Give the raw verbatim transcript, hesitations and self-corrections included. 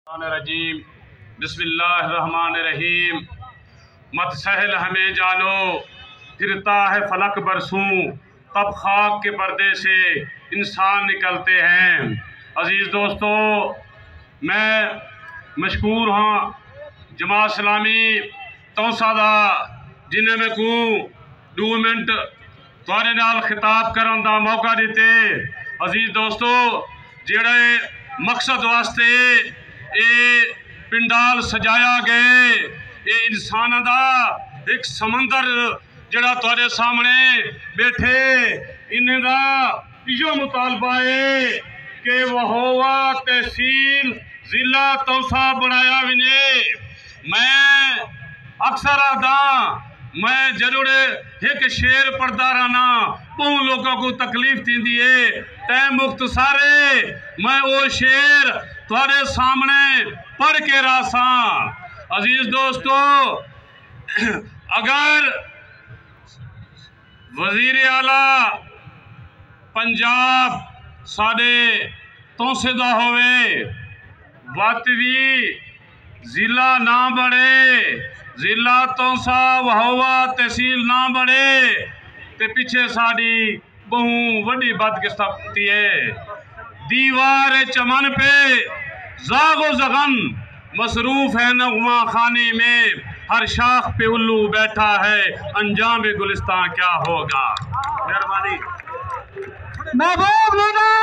रजीम बिस्मिल्लाहिर्रहमानिर्रहीम। मत सहल हमें जानो फिरता है फलक बरसूं, तब खाक के पर्दे से इंसान निकलते हैं। अजीज़ दोस्तों, मैं मशकूर हाँ जमात इस्लामी तौसा दा जिन्हें मैं कहूँ दो मिनट तुहाडे नाल खिताब करन दा मौका दिते। अजीज़ दोस्तों, जेड़े मकसद वास्ते ये पिंडाल सजाया गए, ये इंसान दा एक समंदर जड़ा तुहाडे सामने बैठे, इन्हें दा इयो मुतालबा है कि वहोवा तहसील जिला तौसा बनाया विने। मैं अक्सर आदा मैं जरूर एक शेर पढ़ता रहना, बहुत लोगों को तकलीफ थी है, टाइम मुक्त सारे मैं वो शेर थोड़े सामने पढ़ के रासा। अजीज दोस्तों, अगर वजीर आला पंजाब साडे तौसे दा होवे, वातवी जिला ना बने, जिला तौसा वहोवा तहसील ना बने, ते पिछे साड़ी बहु वड्डी बदकिस्मती है। दीवार चमन पे जागो जगन मसरूफ है नगमा खाने में, हर शाख पे उल्लू बैठा है, अंजाम गुलिस्तां क्या होगा। मेहरबानी।